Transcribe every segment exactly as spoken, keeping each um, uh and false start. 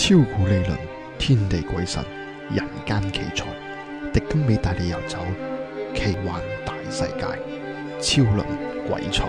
超古理論，天地鬼神，人間奇才，狄金美帶你遊走奇幻大世界，超輪鬼才。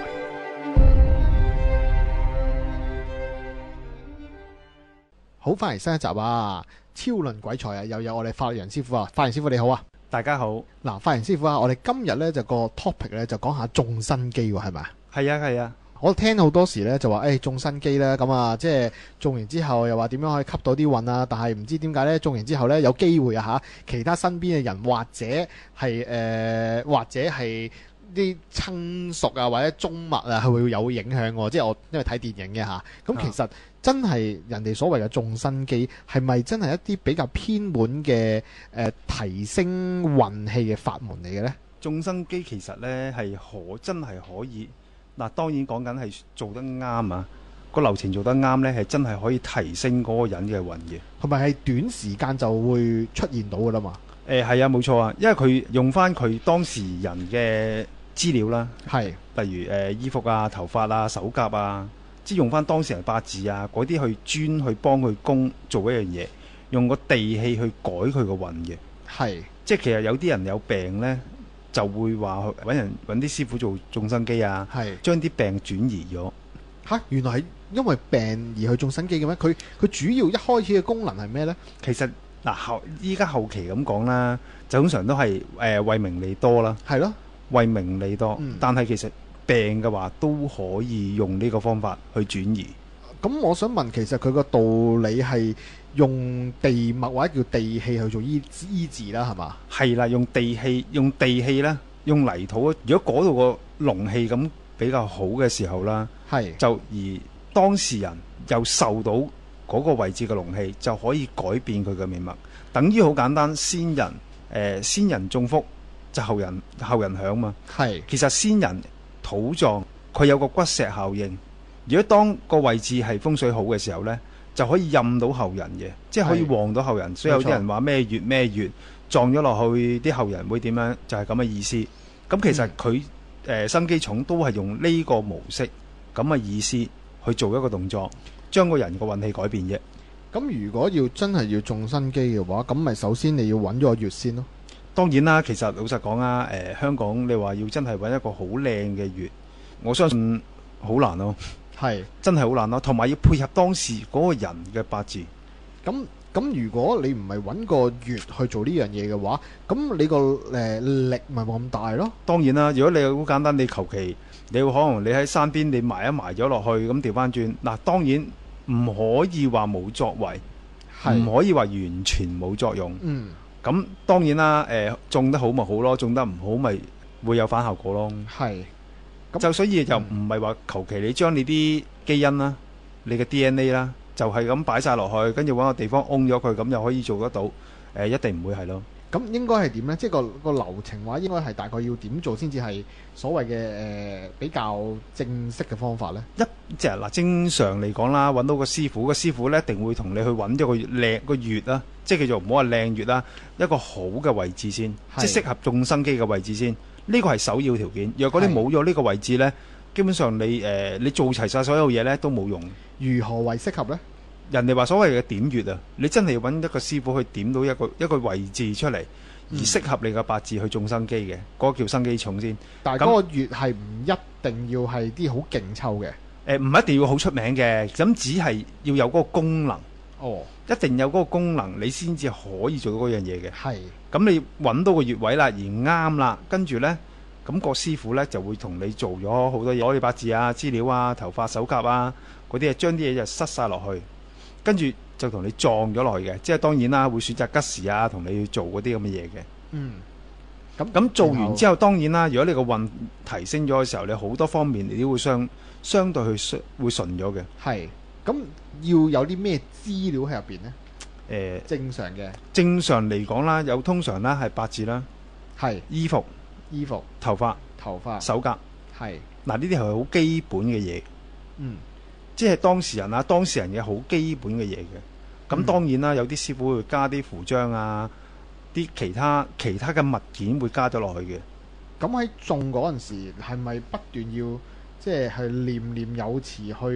好，翻嚟新一集啊！超輪鬼才啊，又有我哋法律人師傅啊，法律人師傅你好啊！ 大家好。 嗱，法律人師傅啊，我哋今日咧就個 topic 咧就講下種生基喎，係咪啊？ 係啊係啊。 我聽好多時咧就話誒種生基啦，咁啊即係種完之後又話點樣可以吸到啲運啊，但係唔知點解咧種完之後咧有機會啊嚇，其他身邊嘅人或者係誒、呃、或者係啲親屬啊或者宗物啊係會有影響喎，即係我因為睇電影嘅嚇，咁其實真係人哋所謂嘅種生基係咪真係一啲比較偏門嘅誒、呃、提升運氣嘅法門嚟嘅咧？ 種生基其實咧係可真係可以。嗱，當然講緊係做得啱啊，個流程做得啱呢，係真係可以提升嗰個人嘅運嘅， 同埋係短時間就會出現到噶啦嘛。 誒係啊，冇錯啊，因為佢用翻佢當事人嘅資料啦， 係例如誒、呃、衣服啊、頭髮啊、手甲啊，即係用翻當事人八字啊嗰啲去專去幫佢供做一樣嘢，用個地氣去改佢個運嘅。 係，即係其實有啲人有病呢，就會話揾人揾啲師傅做種生基啊，將啲病轉移咗。 嚇，原來係因為病而去種生基嘅咩？佢佢主要一開始嘅功能係咩呢？ 其實嗱後依家後期咁講啦，就通常都係誒、呃、為名利多啦。 係咯， 為名利多。 嗯、 但係其實病嘅話都可以用呢個方法去轉移。 咁我想問，其實佢個道理係用地脈或者叫地氣去做醫醫治啦，係嘛？ 係啦，用地氣，用地氣啦，用泥土。如果嗰度個龍氣咁比較好嘅時候啦， 係就而當事人又受到嗰個位置嘅龍氣，就可以改變佢嘅命脈。等於好簡單，先人誒、呃、先人種福，就後人後人享嘛。 係其實先人土葬佢有個骨石效應。如果當個位置係風水好嘅時候呢，就可以任到後人嘅，即係可以旺到後人。所以有啲人話咩月咩月撞咗落去，啲後人會點樣？就係咁嘅意思。咁其實佢誒生基重都係用呢個模式咁嘅意思去做一個動作，將個人個運氣改變啫。 咁如果要真係要種生基嘅話，咁咪首先你要揾咗個月先咯。當然啦，其實老實講啊，誒、呃、香港你話要真係揾一個好靚嘅月，我相信好難咯。係真係好難咯，同埋要配合當時嗰個人嘅八字。 咁咁，如果你唔係揾個月去做呢樣嘢嘅話，咁你個誒、呃、力咪冇咁大咯。當然啦， 如果你好簡單，你求其你可能你喺山邊你埋一埋咗落去，咁調翻轉嗱，當然唔可以話冇作為，唔可以話完全冇作用。嗯，咁當然啦，誒、呃、種得好咪好咯，種得唔好咪會有反效果咯。係。就所以就唔係話求其你將你啲基因啦、你嘅 D N A 啦，就係咁擺晒落去，跟住揾個地方嗡咗佢，咁就可以做得到。誒、呃，一定唔會係咯。咁應該係點呢？即係個個流程話，應該係大概要點做先至係所謂嘅誒、呃、比較正式嘅方法呢？一即係嗱，正常嚟講啦，揾到個師傅，個師傅咧一定會同你去揾咗個靚個月啦，即係叫做唔好話靚月啦，一個好嘅位置先，即係適合種生基嘅位置先。呢個係首要條件。若果你冇咗呢個位置呢，基本上你誒、呃、你做齊晒所有嘢呢都冇用。如何為適合呢？人哋話所謂嘅點穴啊，你真係要揾一個師傅去點到一個一個位置出嚟，而適合你嘅八字去種生基嘅，嗰、嗯、個叫生基重先。但係嗰個穴係唔一定要係啲好勁抽嘅。誒、呃，唔一定要好出名嘅，咁只係要有嗰個功能。哦，一定有嗰個功能，你先至可以做到嗰樣嘢嘅。係。咁你揾到個穴位啦，而啱啦，跟住呢，咁、那個師傅呢就會同你做咗好多嘢，攞你八字啊、資料啊、頭髮、手甲啊嗰啲嘢，將啲嘢就塞晒落去，跟住就同你撞咗落去嘅。即係當然啦，會選擇吉時啊，同你去做嗰啲咁嘅嘢嘅。嗯。咁咁做完之後，當然啦，如果你個運提升咗嘅時候，你好多方面你都會相相對去會順咗嘅。係。咁要有啲咩資料喺入邊呢？誒、呃，正常嘅，正常嚟講啦，有通常啦係八字啦，係衣服、衣服、頭髮、頭髮、手甲，係嗱呢啲係好基本嘅嘢。嗯，即係當事人啊，當事人嘅好基本嘅嘢嘅。咁當然啦，有啲師傅會加啲符章啊，啲其他其他嘅物件會加咗落去嘅。咁喺種嗰陣時，係咪不斷要即係去念念有詞去？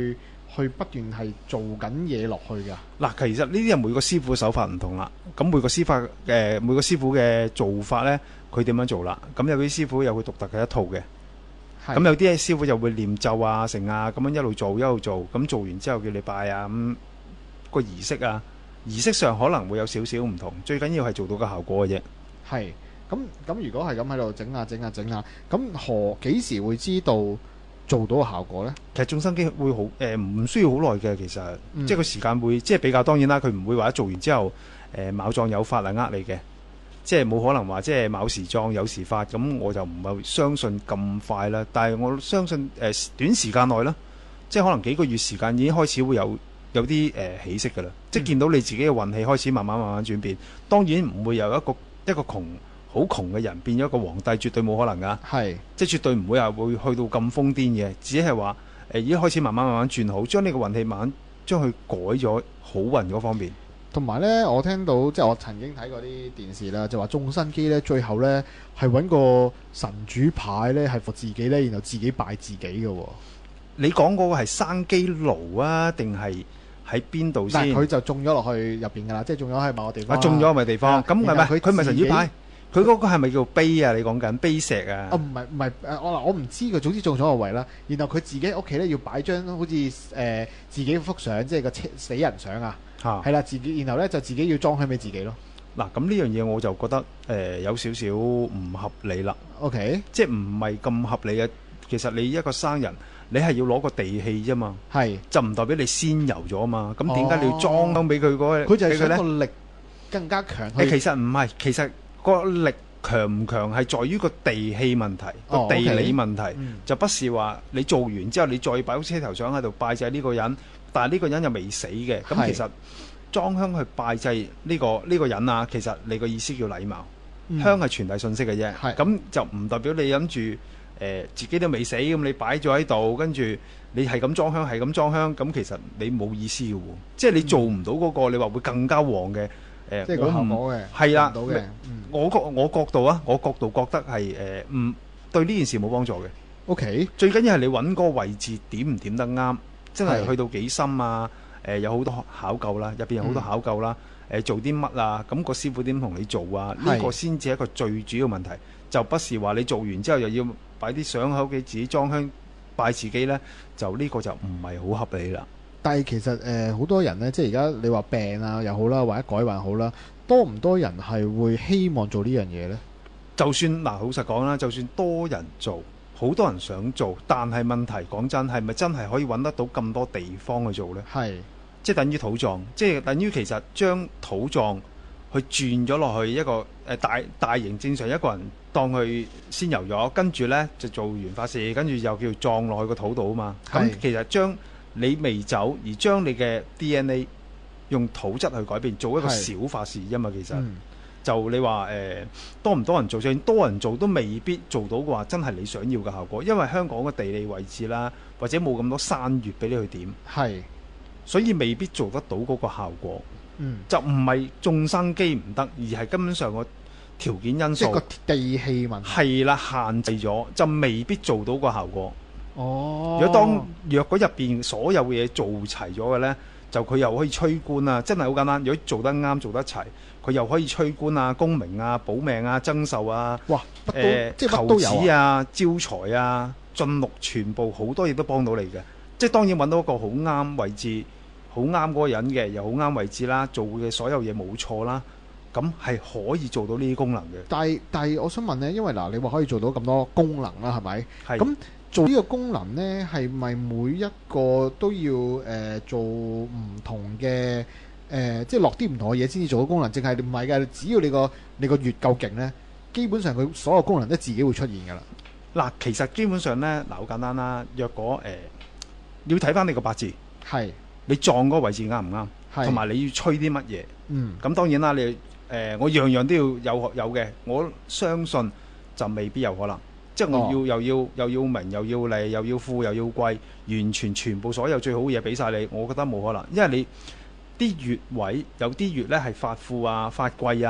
去不斷係做緊嘢落去㗎？ 嗱，其實呢啲係每個師傅嘅手法唔同啦。咁每個師法誒、呃、每個師傅嘅做法呢，佢點樣做啦？咁有啲師傅有佢獨特嘅一套嘅。咁有啲師傅就會念咒啊、成啊，咁樣一路做一路做。咁做完之後叫你拜啊，咁、那個儀式啊，儀式上可能會有少少唔同。最緊要係做到個效果嘅啫。 係。咁咁如果係咁喺度整下整下整下，咁何幾時會知道做到個效果呢？ 其實種生機會好誒，唔、呃、需要好耐嘅。其實、嗯、即係個時間會即係比較當然啦。佢唔會話做完之後誒、呃、卯壯有發嚟呃你嘅，即係冇可能話即係卯時壯有時發。咁我就唔係相信咁快啦。但係我相信誒、呃、短時間內啦，即係可能幾個月時間已經開始會有有啲誒、呃、起色㗎啦。即係見到你自己嘅運氣開始慢慢慢慢轉變。當然唔會有一個一個窮好窮嘅人變咗一個皇帝，絕對冇可能噶。係，即係絕對唔會話會去到咁瘋癲嘅，只係話誒已經開始慢慢慢慢轉好，將呢個運氣慢慢將佢改咗好運嗰方面。 同埋呢，我聽到即係我曾經睇過啲電視啦，就話種生機呢，最後呢係揾個神主牌呢，係服自己呢，然後自己拜自己嘅喎。你講嗰個係生機爐啊，定係喺邊度先？佢就種咗落去入邊㗎啦，即係種咗喺某個地方。啊，種咗咪地方？咁係咪佢佢咪神主牌？佢嗰個係咪叫碑啊？你講緊碑石啊？啊，唔係唔係誒，我我唔知佢，總之種咗個位啦。然後佢自己屋企咧要擺張好似誒、呃、自己幅相，即係個死人相啊。係、啊、啦，自己然後咧就自己要裝香俾自己咯。嗱，咁呢樣嘢我就覺得誒、呃、有少少唔合理啦。OK， 即係唔係咁合理嘅。其實你一個生人，你係要攞個地氣啫嘛。係，就唔代表你仙遊咗啊嘛。咁點解你要裝香俾佢嗰個？佢就係想個力更加強。誒，其實唔係，其實。個力強唔強係在於個地氣問題，個、哦、地理問題、嗯、就不是話你做完之後你再擺個車頭相喺度拜祭呢個人，但係呢個人又未死嘅。咁其實裝香去拜祭呢、這個呢、這個人啊，其實你個意思叫禮貌，嗯、香係傳遞信息嘅啫。咁就唔代表你諗住誒自己都未死，咁你擺咗喺度，跟住你係咁裝香係咁裝香，咁其實你冇意思嘅喎。即係你做唔到嗰、那個，你話會更加旺嘅。誒，即係個效果嘅，係啦，我角我角度啊，我角度覺得係誒，唔對呢件事冇幫助嘅。OK，最緊要係你揾個位置點唔點得啱，真係去到幾深啊？誒，有好多考究啦，入邊有好多考究啦。誒，做啲乜啊？咁個師傅點同你做啊？呢個先至係一個最主要問題，就不是話你做完之後又要擺啲相喺屋企自己裝香拜自己咧，就呢個就唔係好合理啦。但係其實誒好、呃、多人呢，即係而家你話病啊又好啦，或者改運好啦，多唔多人係會希望做呢樣嘢呢？就算嗱，老實講啦，就算多人做，好多人想做，但係問題講真，係咪真係可以揾得到咁多地方去做呢？係，即係等於土葬，即係等於其實將土葬去轉咗落去一個誒、呃、大大型，正常一個人當佢先遊咗，跟住呢就做完法事，跟住又叫葬落去個土度啊嘛。咁其實將你未走，而將你嘅 D N A 用土質去改變，做一個小法事啫嘛。其實、嗯、就你話誒、呃、多唔多人做，就算多人做都未必做到嘅話，真係你想要嘅效果。因為香港嘅地理位置啦，或者冇咁多山穴俾你去點，係，所以未必做得到嗰個效果。嗯，就唔係種生機唔得，而係根本上個條件因素，即係個地氣問題係啦，限制咗，就未必做到個效果。哦，如果當若果入邊所有嘅嘢做齊咗嘅呢，就佢又可以催官啊！真係好簡單。如果做得啱做得齊，佢又可以催官啊、功名啊、保命啊、增壽啊，哇！誒、呃，即係求子啊、招財啊、進祿，全部好多嘢都幫到你嘅。即係當然揾到一個好啱位置、好啱嗰個人嘅，又好啱位置啦，做嘅所有嘢冇錯啦，咁係可以做到呢啲功能嘅。但係但係，我想問呢，因為嗱，你話可以做到咁多功能啦，係咪？係咁。做呢個功能呢，係咪每一個都要誒、呃、做唔同嘅誒、呃，即係落啲唔同嘅嘢先至做到功能？淨係唔係㗎？只要你個你個穴夠勁呢，基本上佢所有功能都自己會出現㗎啦。嗱，其實基本上呢，嗱好簡單啦。若果誒、呃，要睇翻你個八字，係你撞嗰個位置啱唔啱？同埋你要吹啲乜嘢？嗯，咁當然啦，你誒、呃、我樣樣都要有有嘅，我相信就未必有可能。即係我要、哦、又要又要名又要利又要富又要貴，完全全部所有最好嘅嘢俾晒你，我覺得冇可能。因為你啲穴位有啲穴咧係發富啊、發貴啊、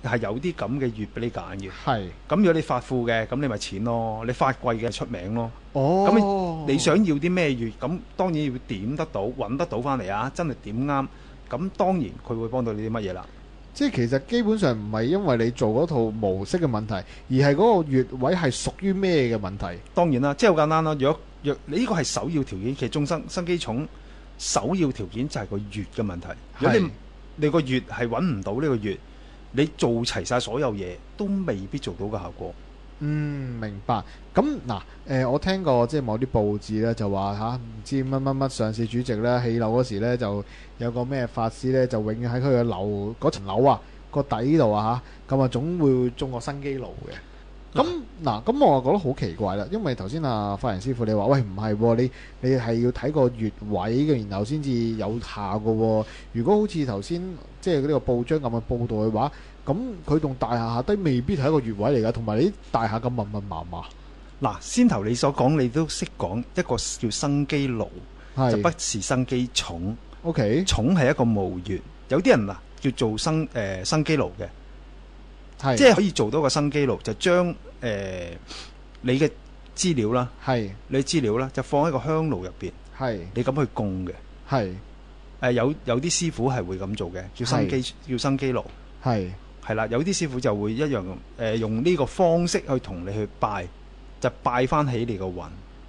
係有啲咁嘅月俾你揀嘅。 係。 咁如果你發富嘅，咁你咪錢咯；你發貴嘅出名咯。 哦。 咁你你想要啲咩月？咁當然要點得到，揾得到翻嚟啊！真係點啱。咁當然佢會幫到你啲乜嘢啦。 即係其實基本上唔係因為你做嗰套模式嘅問題，而係嗰個穴位係屬於咩嘅問題？ 當然啦，即係好簡單啦。如果若你呢個係首要條件，其實眾生生機重首要條件就係個穴嘅問題。如果你你個穴係揾唔到呢個穴，你做齊晒所有嘢都未必做到個效果。 嗯，明白。咁嗱，誒、呃，我聽過即係某啲報紙咧，就話嚇唔知乜乜乜上市主席咧起樓嗰時咧，就有個咩法師咧，就永遠喺佢嘅樓嗰層樓啊個底度啊嚇，咁啊總會中個生機爐嘅。咁嗱，咁我就覺得好奇怪啦，因為頭先啊法仁師傅你話喂唔係喎，你你係要睇個穴位嘅，然後先至有效嘅喎。如果好似頭先即係呢個報章咁嘅報導嘅話，咁佢棟大廈下低未必係一個穴位嚟㗎，同埋你啲大廈咁密密麻麻。 嗱，先頭你所講你都識講一個叫生機爐，就不是生機重。 OK， 重係一個墓穴，有啲人嗱叫做生誒、呃、生機爐嘅。即係可以做到個生機爐，就將誒、呃、你嘅資料啦，係你資料啦，就放喺個香爐入邊，係你咁去供嘅，係誒、呃、有有啲師傅係會咁做嘅，叫生機叫生機爐，係係啦，有啲師傅就會一樣誒、呃、用呢個方式去同你去拜，就拜翻起你個運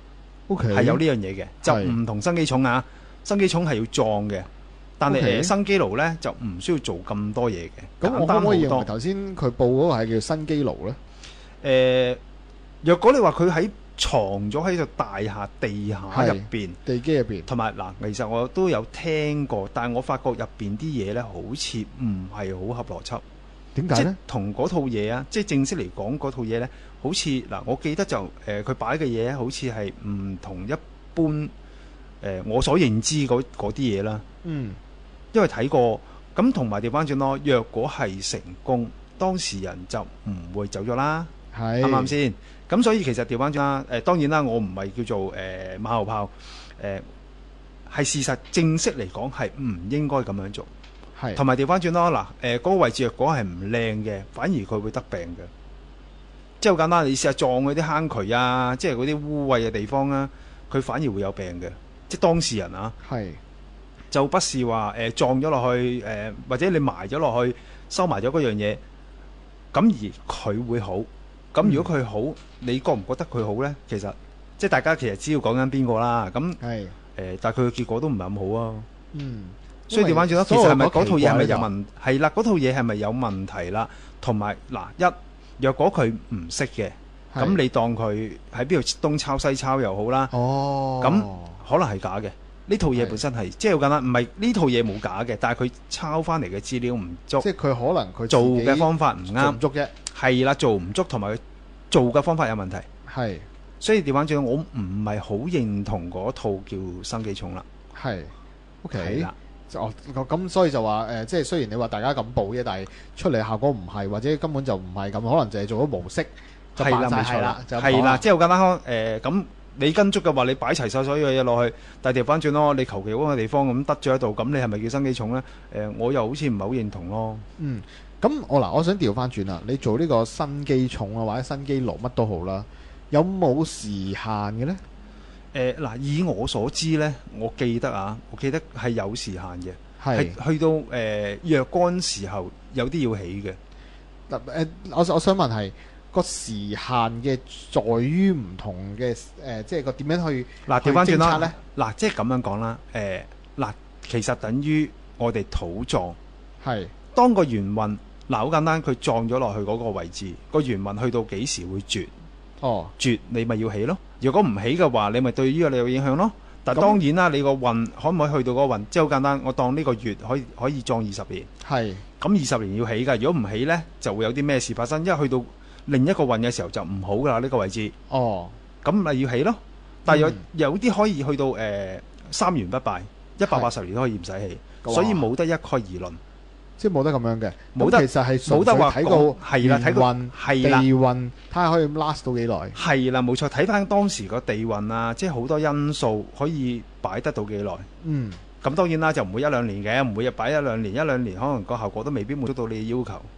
，OK 係有呢樣嘢嘅，就唔同生機重啊，生機重係要撞嘅。但係誒、okay. 生機爐咧就唔需要做咁多嘢嘅， 咁我可唔可以認為頭先佢報嗰個係叫生機爐咧？誒、 呃，若果你話佢喺藏咗喺個大廈地下入邊， 地基入邊，同埋嗱，其實我都有聽過，但係我發覺入邊啲嘢咧好似唔係好合邏輯。點解咧？即同嗰套嘢啊，即係正式嚟講嗰套嘢咧，好似嗱，我記得就誒佢、呃、擺嘅嘢好似係唔同一般誒、呃、我所認知嗰啲嘢啦。嗯。因為睇過咁，同埋調翻轉咯。若果係成功，當事人就唔會走咗啦，係啱唔啱先？咁所以其實調翻轉啦。誒當然啦，我唔係叫做誒、呃、馬後炮，誒、呃、係事實正式嚟講係唔應該咁樣做，係同埋調翻轉咯。嗱誒嗰個位置若果係唔靚嘅，反而佢會得病嘅。即係好簡單，你試下撞嗰啲坑渠啊，即係嗰啲污穢嘅地方啊，佢反而會有病嘅。即係當事人啊，係。就不是話誒、呃、撞咗落去誒、呃，或者你埋咗落去收埋咗嗰樣嘢，咁而佢會好。咁如果佢好，嗯、你覺唔覺得佢好咧？其實即係大家其實知道講緊邊個啦。咁誒、呃，但係佢嘅結果都唔係咁好啊。嗯，所以調翻轉啦，其實係咪嗰套嘢係咪有問題？係啦，嗰套嘢係咪有問題啦？同埋嗱，一若果佢唔識嘅，咁你當佢喺邊度東抄西抄又好啦。哦，咁可能係假嘅。呢套嘢本身係即係好簡單，唔係呢套嘢冇假嘅，但係佢抄翻嚟嘅資料唔足，即係佢可能佢做嘅方法唔啱，做唔足啫。係啦，做唔足同埋佢做嘅方法有問題。係，所以調翻轉，我唔係好認同嗰套叫生機重啦。係 ，OK。係啦，哦，咁所以就話誒、呃，即係雖然你話大家咁報啫，但係出嚟效果唔係，或者根本就唔係咁，可能就係做咗模式就扮曬係啦，係啦，即係好簡單誒咁。呃你跟足嘅話，你擺齊晒所有嘢落去，但係調翻轉咯，你求其嗰個地方咁得咗喺度，咁你係咪叫生機重咧？誒、呃，我又好似唔係好認同咯。嗯，咁我嗱，我想調翻轉啦，你做呢個生機重啊，或者生機爐乜都好啦，有冇時限嘅咧？誒、呃、嗱，以我所知咧，我記得啊，我記得係有時限嘅，係去到誒、呃、若干時候有啲要起嘅。嗱、呃、誒，我我想問係。個時限嘅在於唔同嘅誒、呃，即係個點樣去嗱調翻轉啦咧？嗱，即係咁樣講啦。誒、呃、嗱，其實等於我哋土葬係當個元運嗱，好簡單，佢撞咗落去嗰個位置，個元運去到幾時會絕？哦，絕你咪要起咯。如果唔起嘅話，你咪對呢個你有影響咯。但係當然啦，你個運可唔可以去到嗰個運？即係好簡單，我當呢個月可以可以葬二十年。係咁二十年要起㗎。如果唔起咧，就會有啲咩事發生。因為去到另一個運嘅時候就唔好噶啦，呢、這個位置。哦，咁咪要起咯。但係有、嗯、有啲可以去到誒、呃、三元不敗，一百八十年都可以唔使起，所以冇得一概而論，即係冇得咁樣嘅。冇得，其實係冇得話睇到係啦，睇運係啦，地運睇下可以 last 到幾耐。係啦，冇錯，睇翻當時個地運啊，即係好多因素可以擺得到幾耐。嗯，咁當然啦，就唔會一兩年嘅，唔會擺一兩年，一兩年可能個效果都未必滿足到你嘅要求。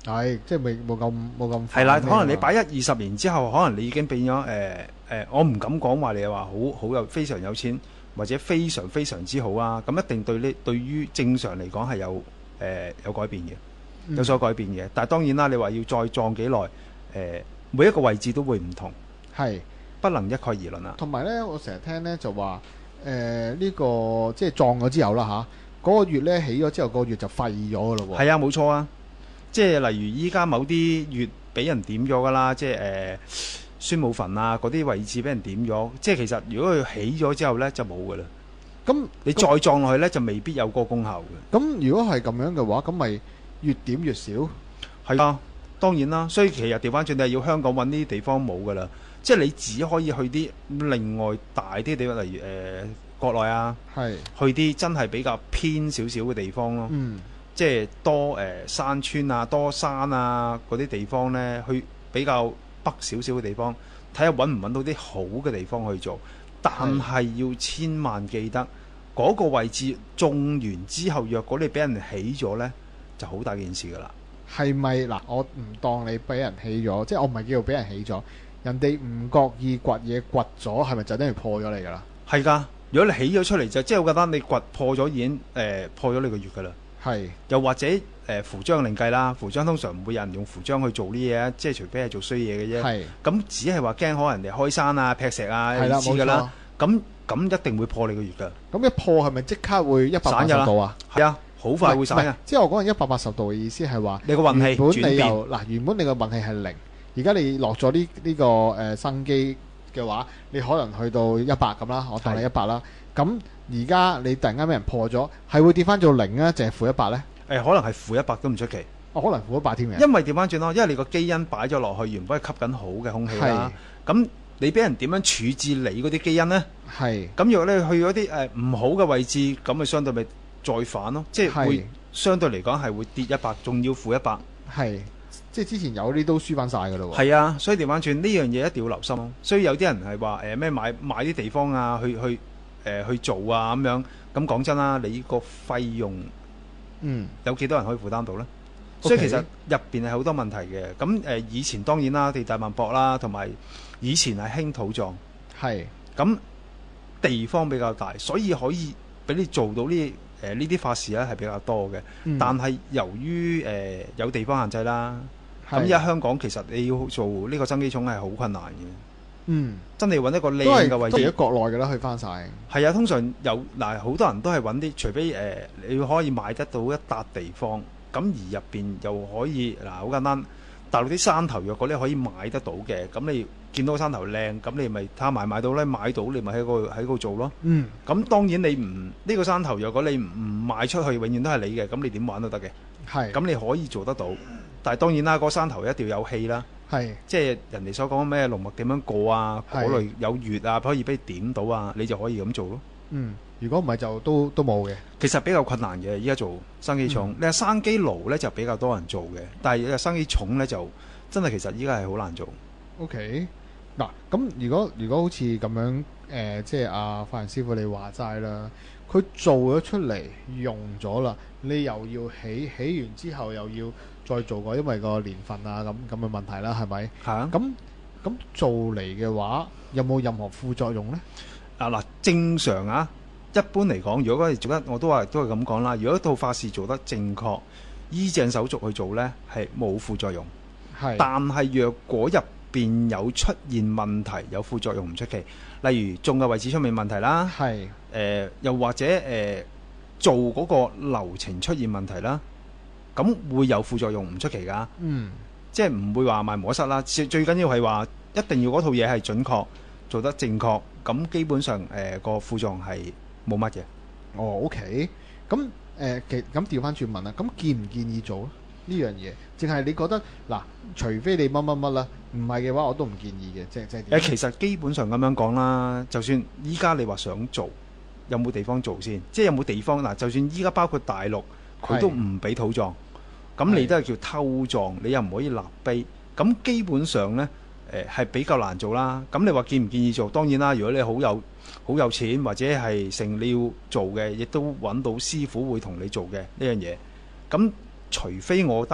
係即係未冇咁冇咁係啦， 快咩可能你嘛擺一二十年之後，可能你已經變咗誒誒，我唔敢講話你話好好有非常有錢或者非常非常之好啊。咁一定對呢對於正常嚟講係有誒、呃、有改變嘅，有所改變嘅。嗯、但係當然啦，你話要再撞幾耐誒，每一個位置都會唔同， 係不能一概而論啦。 同埋咧，我成日聽咧就話誒呢個即係撞咗之後啦嚇，嗰、嗰個月咧起咗之後，個月就廢咗噶咯喎。 係啊，冇錯啊。即係例如依家某啲月俾人點咗噶啦，即係誒、呃、孫武墳啊嗰啲位置俾人點咗，即係其實如果佢起咗之後呢，就冇噶啦。 咁你再撞落去呢，就未必有個功效嘅。 咁如果係咁樣嘅話，咁咪越點越少。 係啊，當然啦。所以其實調翻轉，你係要香港揾呢啲地方冇噶啦，即係你只可以去啲另外大啲地方，例如誒、呃、國內啊， 係去啲真係比較偏少少嘅地方咯。 嗯。 即係多誒、呃、山村啊，多山啊嗰啲地方呢，去比較北少少嘅地方，睇下揾唔揾到啲好嘅地方去做。但係要千萬記得嗰、嗰個位置種完之後，若果你俾人起咗呢，就好大件事㗎啦。 係咪嗱？我唔當你俾人起咗，即係我唔係叫做俾人起咗，人哋唔覺意掘嘢掘咗，係咪就等於破咗你㗎啦？係㗎。如果你起咗出嚟就即係好簡單，你掘破咗已經誒、呃、破咗你個月㗎啦。係，又或者誒、呃、符章另計啦，符章通常唔會有人用符章去做呢嘢啊，即係除非係做衰嘢嘅啫。係，咁只係話驚可能人哋開山啊、劈石啊，你知㗎啦。咁咁一定會破你個月㗎。咁一破係咪即刻會一百八十度啊？係啊，好快會散啊！即係我講緊一百八十度嘅意思係話，你個運氣轉變。嗱，原本你個運氣係零，而家你落咗呢呢個誒、呃、生機嘅話，你可能去到一百咁啦，我當你一百啦。咁而家你突然間俾人破咗，係會跌翻做零啊，定係負一百呢？誒、欸，可能係負一百都唔出奇。哦，可能負一百添嘅。因為調翻轉咯，因為你個基因擺咗落去，原本係吸緊好嘅空氣啦。咁你俾人點樣處置你嗰啲基因呢？係。咁如果你去咗啲誒唔好嘅位置，咁咪相對咪再反咯，即係會相對嚟講係會跌一百，仲要負一百。係。即係之前有啲都輸翻晒㗎咯喎。係啊，所以調翻轉呢樣嘢一定要留心咯。所以有啲人係話誒咩買買啲地方啊，去去。誒、呃、去做啊咁樣，咁講真啦，你個費用，嗯，有幾多人可以負擔到呢？ Okay. 所以其實入邊係好多問題嘅。咁誒、呃、以前當然啦，地大物博啦，同埋以前係興土葬，係咁地方比較大，所以可以俾你做到呢誒呢啲法事咧係比較多嘅。嗯、但係由於誒、呃、有地方限制啦，咁而家香港其實你要做呢個生基塚係好困難嘅。嗯，真係要揾一個靚嘅位置。都係國內嘅啦，去翻晒。係啊，通常有嗱，好多人都係揾啲，除非誒、呃、你可以買得到一笪地方，咁而入邊又可以嗱，好簡單，大陸啲山頭若果你可以買得到嘅，咁你見到個山頭靚，咁你咪睇買唔買到咧？買到你咪喺嗰喺嗰度做咯。嗯。咁當然你唔呢、呢個山頭，若果你唔賣出去，永遠都係你嘅，咁你點玩都得嘅。係。咁你可以做得到，但係當然啦，嗰個山頭一定要有氣啦。係，即係人哋所講咩龍脈點樣過啊，嗰類有穴啊，可以俾你點到啊，你就可以咁做咯。嗯，如果唔係就都都冇嘅。其實比較困難嘅，依家做生基塚。嗯、你話生基爐咧就比較多人做嘅，但係你話生基塚咧就真係其實依家係好難做。OK，嗱，咁如果如果好似咁樣誒、呃，即係阿法仁師傅你話齋啦，佢做咗出嚟用咗啦，你又要起起完之後又要再做過，因為個年份啊咁咁嘅問題啦，係咪？係啊。咁咁做嚟嘅話，有冇任何副作用呢？啊嗱，正常啊，一般嚟講，如果我哋做得，我都話都係咁講啦。如果一套法事做得正確，依正手續去做呢，係冇副作用。係。但係若果入邊有出現問題，有副作用唔出奇。例如種嘅位置出面問題啦。係。誒、呃，又或者誒、呃、做嗰個流程出現問題啦。咁會有副作用唔出奇㗎，嗯，即係唔會話賣無一失啦。最最緊要係話一定要嗰套嘢係準確，做得正確，咁基本上誒個、呃、副作用係冇乜嘅。哦 ，OK，咁誒其咁調翻轉問啦，咁建唔建議做呢樣嘢？淨係你覺得嗱，除非你乜乜乜啦，唔係嘅話我都唔建議嘅，即係即係點？誒，其實基本上咁樣講啦，就算依家你話想做，有冇地方做先？即係有冇地方嗱？就算依家包括大陸，佢都唔俾土葬。咁你都係叫偷葬，你又唔可以立碑，咁基本上呢，誒、呃、係比較難做啦。咁你話建唔建議做？當然啦，如果你好有好有錢或者係成你要做嘅，亦都揾到師傅會同你做嘅呢樣嘢。咁除非我覺得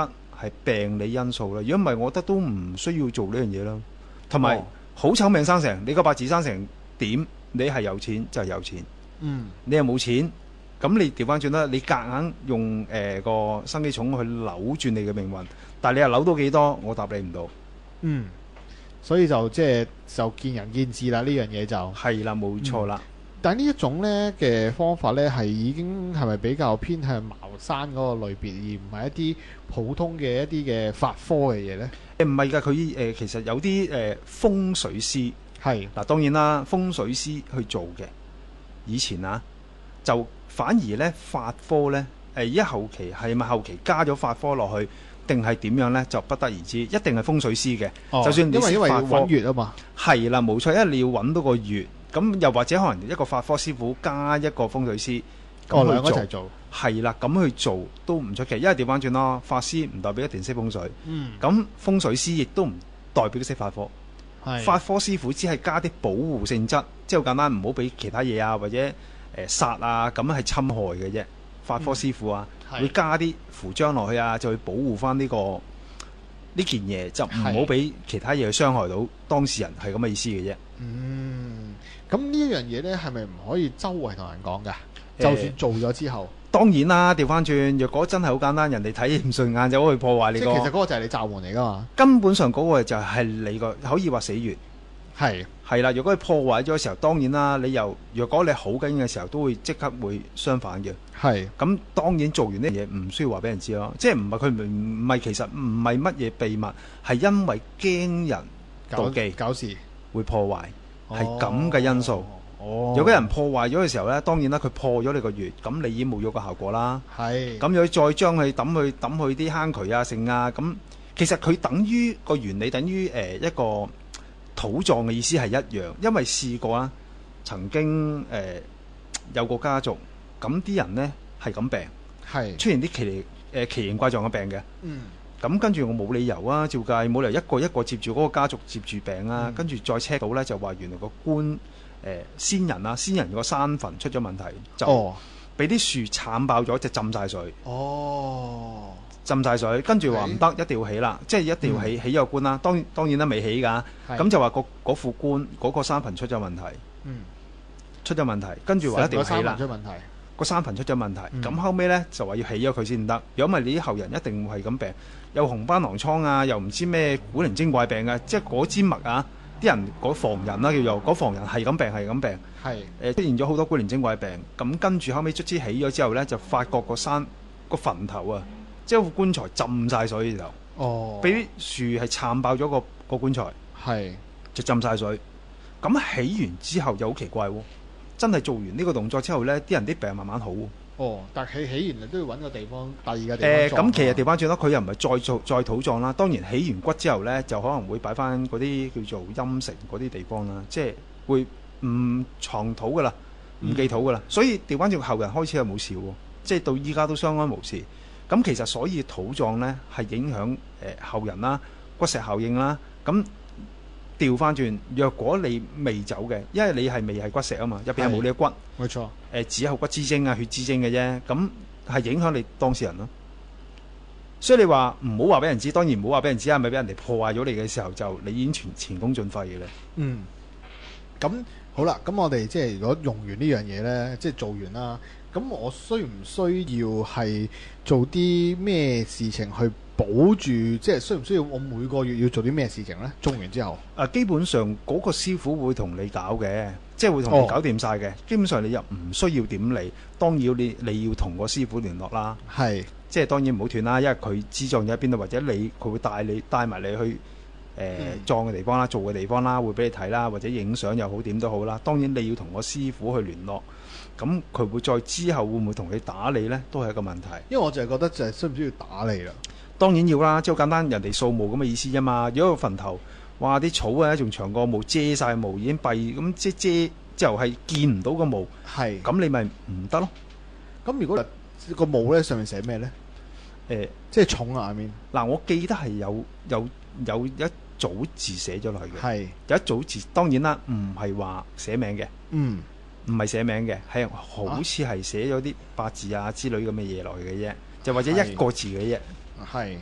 係病理因素啦。如果唔係，我覺得都唔需要做呢樣嘢啦。同埋哦好醜命生成，你個八字生成點，你係有錢就係有錢， 嗯你又冇錢，咁你調翻轉啦，你夾硬用誒個生機重去扭轉你嘅命運，但係你又扭到幾多，我答你唔到。 嗯，所以就即係就見仁見智啦，呢樣嘢就。 係啦，冇錯啦。 但係呢一種咧嘅方法咧，係已經係咪比較偏向茅山嗰個類別，而唔係一啲普通嘅一啲嘅法科嘅嘢咧？ 誒唔係㗎，佢誒、呃、其實有啲誒、呃、風水師係嗱，當然啦，風水師去做嘅。以前啊，就反而咧法科咧誒，而家後期係咪後期加咗法科落去，定係點樣咧，就不得而知。一定係風水師嘅， 哦就算你因為因為要識法科揾月啊嘛。 係啦，冇錯，因為你要揾到個月，咁又或者可能一個法科師傅加一個風水師， 哦， 咁去做兩個一齊做。 係啦，咁去做都唔出奇，因為調翻轉咯，法師唔代表一定識風水， 嗯， 咁風水師亦都唔代表識法科。 係法科師傅只係加啲保護性質，即係好簡單，唔好俾其他嘢啊，或者誒、呃、殺啊，咁係侵害嘅啫。法科師傅啊， 嗯、 會加啲符章落去啊，就去保護翻呢個呢件嘢，就唔好俾其他嘢去傷害到當事人，係咁嘅意思嘅啫。 嗯，咁呢一樣嘢咧，係咪唔可以周圍同人講㗎？就算做咗之後， 當然啦，調翻轉，若果真係好簡單，人哋睇唔順眼就可以破壞你個。 即係其實嗰個就係你罩門嚟㗎嘛。 根本上嗰個就係你個可以話死穴。 係係啦，如果佢破壞咗嘅時候，當然啦，你又若果你好緊嘅時候，都會即刻會相反嘅。 係咁當然做完呢樣嘢唔需要話俾人知咯，即係唔係佢唔唔係其實唔係乜嘢秘密，係因為驚人搞妒忌搞事， 會破壞，係咁嘅因素。 哦， 有個人破壞咗嘅時候呢，當然啦，佢破咗你個穴，咁你已經冇咗個效果啦。 係咁又再將佢抌去抌去啲坑渠啊、剩啊，咁其實佢等於個原理等於誒、呃、一個土葬嘅意思係一樣，因為試過啦，曾經誒、呃、有個家族，咁啲人呢係咁病， 係出現啲奇誒、呃、奇形怪狀嘅病嘅。 嗯， 咁跟住我冇理由啊，照計冇理由一個一個接住嗰個家族接住病啊， 嗯跟住再 check 到呢，就話原來個官誒、呃、先人啊，先人個山墳出咗問題，就哦俾啲樹鏟爆咗，就浸晒水。 哦， 浸晒水，跟住話唔得，一定要起啦，即係一定要起、嗯、起咗個官啦。當然當然啦，未起㗎。咁就話個嗰副官嗰、嗰個山墳出咗問題， 嗯，出咗問題，跟住話一定要起啦。 出問題， 個山墳出咗問題，咁、 嗯、 後尾呢，就話要起咗佢先得。如果唔係，你啲後人一定會係咁病，又紅斑狼瘡啊，又唔知咩古靈精怪病啊，即係嗰支脈啊，啲人嗰房人啦、啊、叫做嗰房人係咁病係咁病， 係誒、呃、出現咗好多古靈精怪病。咁跟住後尾卒之起咗之後呢，就發覺個山個墳頭啊。即係副棺材浸晒水就，哦，俾啲樹係撐爆咗個個棺材，係就浸晒水。咁起完之後又好奇怪喎，真係做完呢個動作之後呢，啲人啲病慢慢好喎。哦，但係起完都要揾個地方，第二個地方。誒，咁其實調翻轉咯，佢又唔係再做再土葬啦。當然起完骨之後呢，就可能會擺翻嗰啲叫做陰城嗰啲地方啦，即係會唔藏土噶啦，唔記土噶啦。嗯、所以調翻轉後人開始係冇事喎，即係到依家都相安無事。咁其實所以土葬呢係影響誒、呃、後人啦，骨石效應啦。咁調翻轉，若果你未走嘅，因為你係未係骨石啊嘛，入邊係冇你嘅骨，冇錯。誒、呃，只有骨之精啊、血之精嘅啫。咁係影響你當事人咯。所以你話唔好話俾人知，當然唔好話俾人知啊，咪俾人哋破壞咗你嘅時候，就你已經全前功盡廢嘅咧。嗯。咁好啦，咁我哋即係如果用完呢樣嘢呢，即係做完啦。咁我需唔需要係做啲咩事情去保住？即係需唔需要我每個月要做啲咩事情呢？種完之後，啊，基本上嗰個師傅會同你搞嘅，即係會同你搞掂晒嘅。哦、基本上你又唔需要點理，當然你你要同個師傅聯絡啦。係，即係當然唔好斷啦，因為佢資助咗喺邊度，或者你佢會帶你帶埋你去誒、呃嗯、葬嘅地方啦、做嘅地方啦，會俾你睇啦，或者影相又好點都好啦。當然你要同個師傅去聯絡。咁佢會再之後會唔會同你打理呢？都係一個問題。因為我就係覺得就係需唔需要打理啦？當然要啦，即係好簡單，人哋掃墓咁嘅意思啫嘛。如果個墳頭，哇啲草啊仲長過墓，遮晒墓已經閉，咁即係遮之後係見唔到個墓，係咁你咪唔得咯。咁如果個墓呢上面寫咩呢？誒、呃，即係重啊面。嗱，我記得係有有有一組字寫咗落去嘅，係有一組字，當然啦，唔係話寫名嘅，嗯。唔係寫名嘅，係好似係寫咗啲八字啊之類咁嘅嘢落去嘅啫，就或者一個字嘅啫。係，咁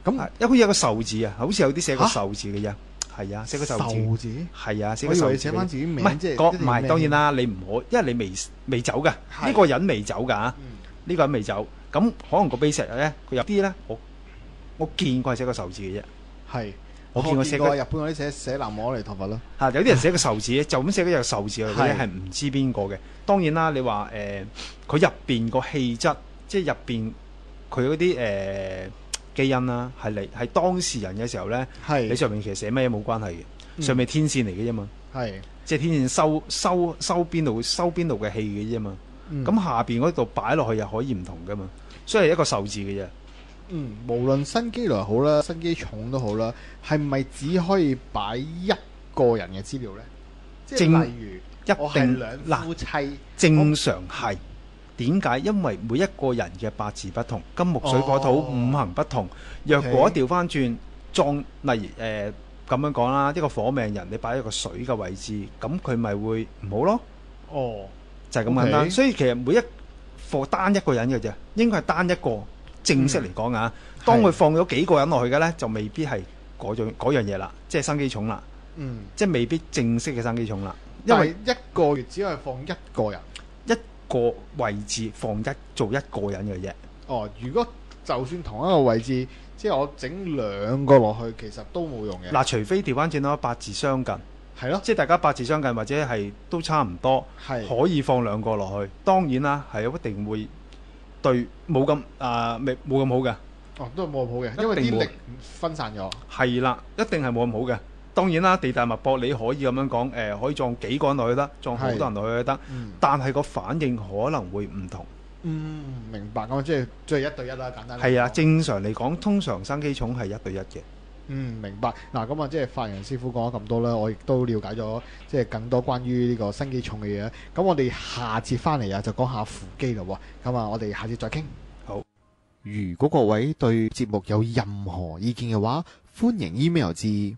咁因為好似有個壽字啊，好似有啲寫個壽字嘅啫。係啊，寫個壽字。 壽字係啊，寫個我以壽字。 為寫翻自己名， 唔係即係個唔係， 一定咩當然啦，你唔可，因為你未未走㗎， 係呢個人未走㗎啊， 嗯呢個人未走。咁可能個 base 咧，佢有啲咧，我我見過係寫個壽字嘅啫。 係我見過寫個過日本嗰啲寫寫南無阿彌陀佛咯。 嚇，有啲人寫個壽字，就咁寫嗰隻壽字嚟嘅係啫，係唔知邊個嘅。當然啦，你話誒，佢入邊個氣質，即係入邊佢嗰啲誒基因啦，係嚟係當事人嘅時候咧， 係你上面其實寫咩冇關係嘅， 嗯上面天線嚟嘅啫嘛， 係即係天線收收收邊度收邊度嘅氣嘅啫嘛。 嗯咁下邊嗰度擺落去又可以唔同噶嘛，所以係一個壽字嘅啫。 嗯，無論新機來好啦，新機重都好啦，係咪只可以擺一個人嘅資料呢？即正係例如一我係定兩夫妻， 正常係點解？因為每一個人嘅八字不同，金木水火土哦五行不同。若果調翻轉撞，例如誒咁樣講啦，一個火命人你擺一個水嘅位置，咁佢咪會唔好咯？ 哦， 就係咁簡單。 OK 所以其實每一課單一個人嘅啫，應該係單一個。正式嚟講啊， 嗯當佢放咗幾個人落去嘅呢，就未必係嗰種嗰樣嘢啦，即係生機重啦， 嗯， 即係未必正式嘅生機重啦。因為因為一個月只可以放一個人。 一個位置放一做一個人嘅啫。 哦，如果就算同一個位置，即係我整兩個落去，其實都冇用嘅。 嗱，除非調翻轉咯，八字相近， 係咯， 即係大家八字相近或者係都差唔多， 係可以放兩個落去。當然啦，係一定會對冇咁啊，未冇咁好嘅。 哦，都係冇咁好嘅，因為一定冇啲力分散咗。 係啦，一定係冇咁好嘅。當然啦，地大物博你可以咁樣講，誒、可以撞幾個人落去得，撞好多人落去都得， 嗯但係個反應可能會唔同。 嗯，明白咁即係即係一對一啦，簡單嚟講。 係啊，正常嚟講，通常生機重係一對一嘅。 嗯，明白。嗱，咁啊，即係發人師傅講咗咁多啦，我亦都了解咗即係更多關於呢個新機重嘅嘢。咁我哋下節翻嚟啊，就講下扶機咯喎。咁啊，我哋下節再傾。 好。 如果各位對節目有任何意見嘅話，歡迎 email 至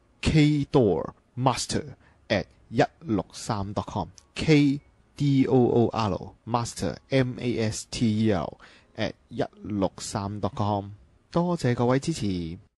kdoormaster at 一六三 dot com k d o o r master m a s t e r at 一六三 dot com。多謝各位支持。